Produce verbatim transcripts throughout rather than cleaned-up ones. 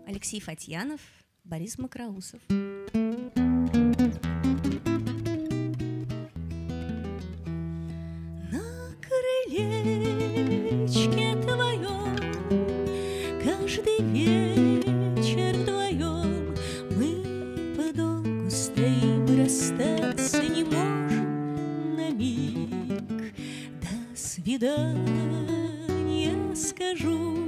Алексей Фатьянов, Борис Макроусов. На крылечке твоем каждый вечер вдвоем мы подолгу стоим и расстаться не можем на миг. До свидания скажу,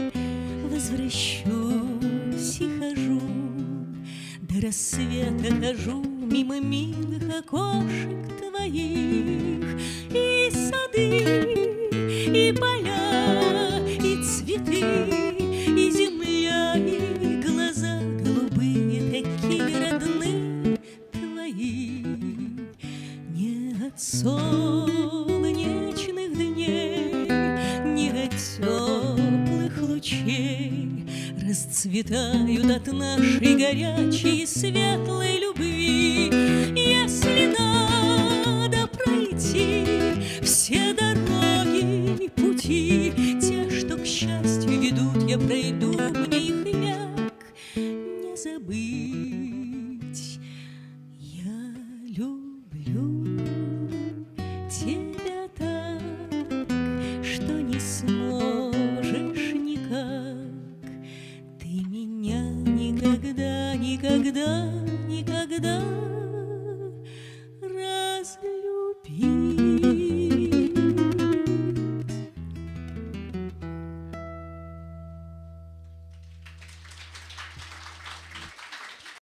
возвращусь и хожу, до рассвета хожу мимо милых окошек твоих. И сады, и поля, и цветы, и земля, и глаза голубые, такие родные твои. Не от солнечных дней, не от теплых лучей расцветают от нашей горячей и светлой любви. Если надо пройти все дороги и пути, те, что к счастью ведут, я пройду